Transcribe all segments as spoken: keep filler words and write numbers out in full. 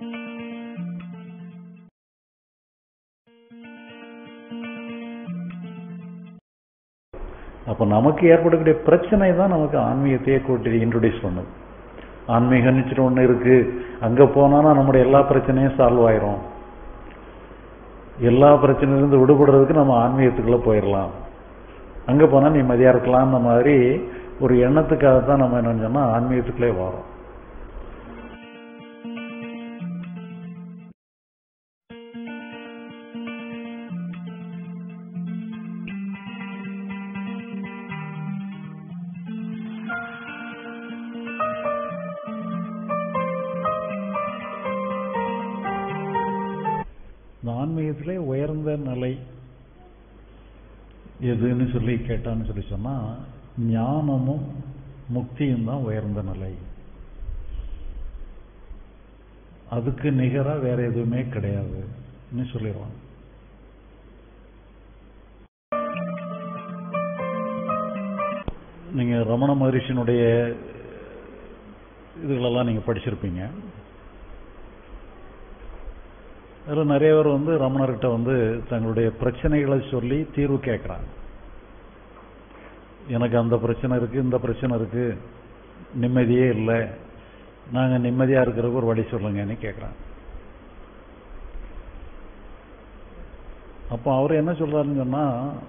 அப்போ நமக்கு ஏற்படக்கூடிய பிரச்சனை தான் நமக்கு ஆன்மீகத்தையே கூட்டி இன்ட்ரோடியூஸ் பண்ணுது. ஆன்மீகம்னு ஒன்று இருக்கு, அங்கே போனானா நம்முடைய எல்லா பிரச்சனையும் சால்வ் ஆயிரும், எல்லா பிரச்சனையிலிருந்து விடுபடுறதுக்கு நம்ம ஆன்மீகத்துக்குள்ள போயிடலாம், அங்கே போனால் நிம்மதியாக இருக்கலாம்ன்ற மாதிரி ஒரு எண்ணத்துக்காக தான் நம்ம என்ன சொன்னால் ஆன்மீகத்துக்குள்ளே வரோம். ஆன்மீகத்திலே உயர்ந்த நிலை எதுன்னு சொல்லி கேட்டான்னு சொல்லி சொன்னா ஞானமும் முக்தியும் தான் உயர்ந்த நிலை. அதுக்கு நிகரா வேற எதுவுமே கிடையாதுன்னு சொல்லிடுவாங்க. நீங்க ரமண மகரிஷியினுடைய இதுகளெல்லாம் நீங்க படிச்சிருப்பீங்க. அதில் நிறைய பேர் வந்து ரமணர்கிட்ட வந்து தங்களுடைய பிரச்சனைகளை சொல்லி தீர்வு கேட்குறாங்க. எனக்கு அந்த பிரச்சனை இருக்கு, இந்த பிரச்சனை இருக்கு, நிம்மதியே இல்லை, நாங்கள் நிம்மதியாக இருக்கிறதுக்கு ஒரு வழி சொல்லுங்கன்னு கேட்குறாங்க. அப்போ அவர் என்ன சொல்றாருன்னு சொன்னா,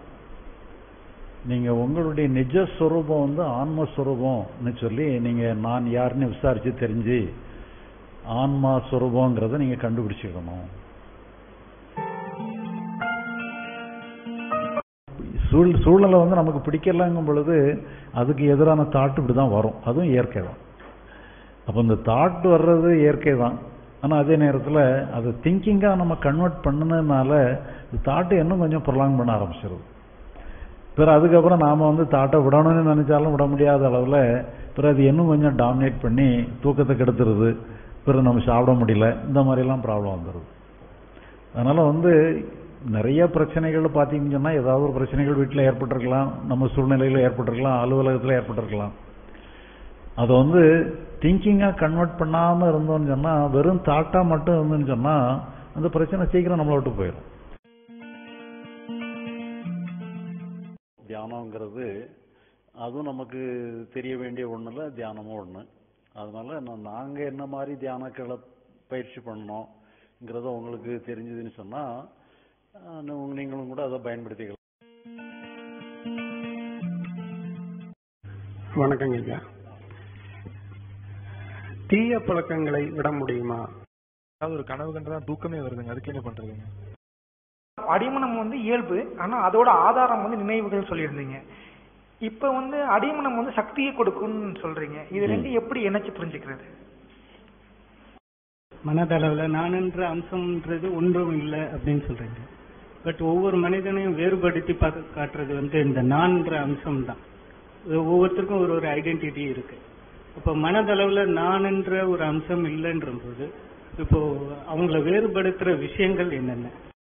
நீங்க உங்களுடைய நிஜஸ்வரூபம் வந்து ஆன்மஸ்வரூபம்னு சொல்லி நீங்க நான் யாருன்னு விசாரிச்சு தெரிஞ்சு ஆன்மா ஸ்வரூபங்கிறத நீங்க கண்டுபிடிச்சிக்கணும். சூழ் சூழ்நிலை வந்து நமக்கு பிடிக்கலங்கும் பொழுது அதுக்கு எதிரான தாட் இப்படி தான் வரும், அதுவும் இயற்கை தான். அப்போ இந்த தாட் வர்றது இயற்கை தான். ஆனால் அதே நேரத்தில் அது திங்கிங்காக நம்ம கன்வெர்ட் பண்ணதுனால தாட்டை இன்னும் கொஞ்சம் ப்ரொலாங் பண்ண ஆரம்பிச்சிருது. பிறகு அதுக்கப்புறம் நாம் வந்து தாட்டை விடணும்னு நினைச்சாலும் விட முடியாத அளவில் பிறகு அது இன்னும் கொஞ்சம் டாமினேட் பண்ணி தூக்கத்தை கெடுத்துருது, பிறகு நம்ம சாப்பிட முடியல, இந்த மாதிரிலாம் ப்ராப்ளம் வந்துடுது. அதனால் வந்து நிறைய பிரச்சனைகள் பார்த்தீங்கன்னு சொன்னால் ஏதாவது ஒரு பிரச்சனைகள் வீட்டில் ஏற்பட்டிருக்கலாம், நம்ம சூழ்நிலையில் ஏற்பட்டிருக்கலாம், அலுவலகத்தில் ஏற்பட்டிருக்கலாம். அதை வந்து திங்கிங்காக கன்வெர்ட் பண்ணாமல் இருந்தோம்னு சொன்னால், வெறும் தாட்டாக மட்டும் இருந்துன்னு சொன்னால் அந்த பிரச்சனை சீக்கிரம் நம்மளை விட்டு போயிடும். தியானங்கிறது அதுவும் நமக்கு தெரிய வேண்டிய ஒன்று இல்லை, தியானமும் ஒன்று. அதனால நாங்கள் என்ன மாதிரி தியானக்களை பயிற்சி பண்ணோங்கிறத உங்களுக்கு தெரிஞ்சதுன்னு சொன்னால் நீங்களும் கூட அதை பயன்படுத்திக்கலாம். வணக்கங்க ஐயா. தீய பழக்கங்களை விட முடியுமா? அதாவது ஒரு கனவு கண்டுதான் தூக்கமே வருதுங்க, அதுக்கு என்ன பண்றதுங்க? அடிமனம் வந்து இயல்பு, ஆனா அதோட ஆதாரம் வந்து நினைவுகள் சொல்லியிருந்தீங்க. இப்ப வந்து அடிமனம் வந்து சக்தியை கொடுக்கும்னு சொல்றீங்க, இது ரெண்டு எப்படி இணைச்சு புரிஞ்சுக்கிறது? மனதளவுல நான்ன்ற அம்சம்ன்றது ஒன்றும் இல்லை அப்படின்னு சொல்றீங்க. பட் ஒவ்வொரு மனிதனையும் வேறுபடுத்தி பார்த்து காட்டுறது வந்து இந்த நான்ன்ற அம்சம் தான். ஒவ்வொருத்தருக்கும் ஒரு ஒரு ஐடென்டிட்டி இருக்கு. இப்போ மனதளவுல நான்ன்ற ஒரு அம்சம் இல்லைன்ற போது இப்போ அவங்கள வேறுபடுத்துற விஷயங்கள் என்னென்ன?